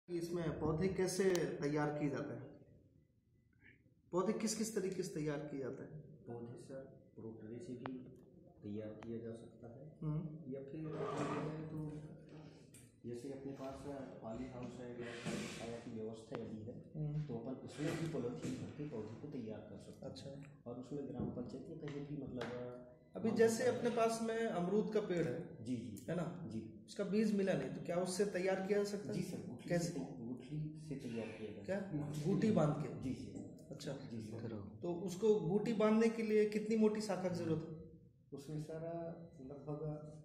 इसमें पौधे कैसे तैयार किए जाते हैं? पौधे किस किस तरीके से तैयार किए जाते हैं? पौधे सर रोटरी से भी तैयार किया जा सकता है या फिर तो जैसे अपने पास पॉली हाउस है या छाया की व्यवस्था यदि है तो अपन उसमें भी पॉलीथीन भर के पौधे को तैयार कर सकते हैं। अच्छा। और उसमें ग्राम पंचायत या कहीं भी मतलब अभी जैसे अपने पास में अमरूद का पेड़ है जी जी है ना जी, उसका बीज मिला नहीं तो क्या उससे तैयार किया जा सकता है? जी सर कैसे? गुठली से तैयार किया जाए क्या बूटी बांध के? जी जी। अच्छा जी सर। तो उसको बूटी बांधने के लिए कितनी मोटी शाखा की जरूरत है? उसमें सारा लगभग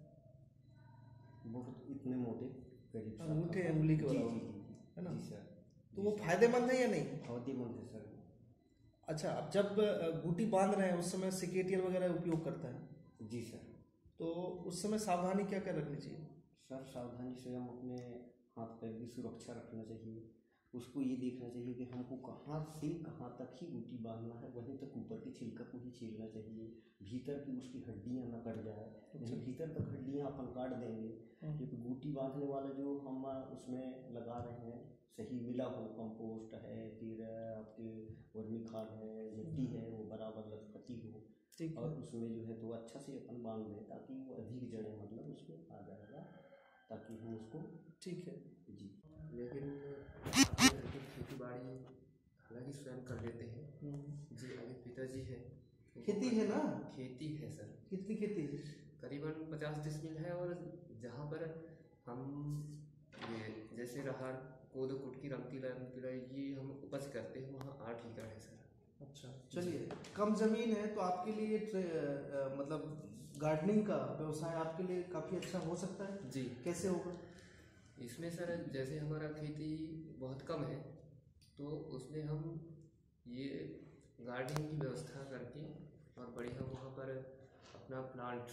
बहुत इतने मोटे करीब अंगूठे उंगली के बराबर है ना? जी सर। तो वो फायदेमंद है या नहीं? फायदेमंद है सर। अच्छा, अब जब बूटी बांध रहे हैं उस समय सिकेटियर वगैरह उपयोग करता है? जी सर। तो उस समय सावधानी क्या क्या रखनी चाहिए? सर सावधानी से हम अपने हाथ पैर की सुरक्षा रखना चाहिए। उसको ये देखना चाहिए कि हमको कहाँ से कहाँ तक ही बूटी बांधना है, वहीं तक ऊपर की छिलका को ही छीलना चाहिए, भीतर की उसकी हड्डियाँ न कट जाए। जैसे भीतर तक हड्डियाँ अपन काट देंगे क्योंकि बूटी बांधने वाला जो हम उसमें लगा रहे हैं सही मिला हो, कंपोस्ट है फिर आपके वर्मी खाद है मिट्टी है वो बराबर लथपथी हो और उसमें जो है तो अच्छा से अपन बांध दें ताकि वो अधिक जड़ें मतलब उसमें आ जाएगा ताकि हम उसको ठीक है जी। लेकिन खेती बाड़ी हालांकि स्वयं कर लेते हैं जी। आगे पिताजी है, खेती है ना? खेती है सर। कितनी खेती है? करीबन 50 डिसमिल है और जहाँ पर हम ये जैसे राहर कोदो कुटकी रमतीला ये हम उपज करते हैं वहाँ 8 एकड़ है सर। अच्छा, चलिए कम जमीन है तो आपके लिए मतलब गार्डनिंग का व्यवसाय आपके लिए काफ़ी अच्छा हो सकता है जी। कैसे होगा इसमें सर? जैसे हमारा खेती बहुत कम है तो उसमें हम ये गार्डनिंग की व्यवस्था करके और बढ़िया वहाँ पर अपना प्लांट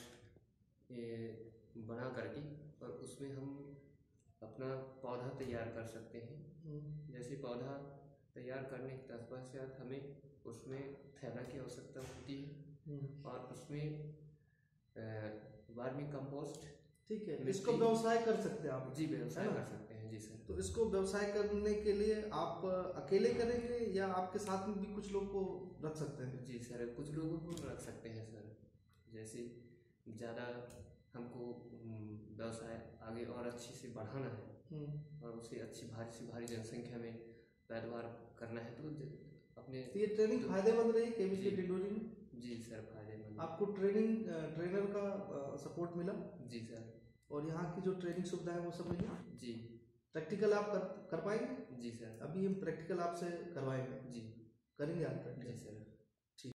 बना करके और उसमें हम अपना पौधा तैयार कर सकते हैं। जैसे पौधा तैयार करने के तत्पश्चात हमें उसमें थैला की आवश्यकता होती है और उसमें वर्मी कंपोस्ट। ठीक है, इसको व्यवसाय कर सकते हैं आप? जी व्यवसाय कर सकते हैं जी सर। तो इसको व्यवसाय करने के लिए आप अकेले करेंगे या आपके साथ में भी कुछ लोग को रख सकते हैं? जी सर, कुछ लोगों को रख सकते हैं सर। जैसे ज़्यादा हमको व्यवसाय आगे और अच्छे से बढ़ाना है और उसे अच्छी भारी से भारी जनसंख्या में पैदावार करना है तो अपने तो ये ट्रेनिंग फायदेमंद रही केमिस्ट्री डिंडोरी में? जी सर फायदेमंद। आपको ट्रेनर का सपोर्ट मिला? जी सर। और यहाँ की जो ट्रेनिंग सुविधा है वो सब मिली? जी। प्रैक्टिकल आप कर पाएंगे? जी सर। अभी हम प्रैक्टिकल आपसे करवाएंगे। जी। करेंगे आप प्रैक्टिकल? जी सर।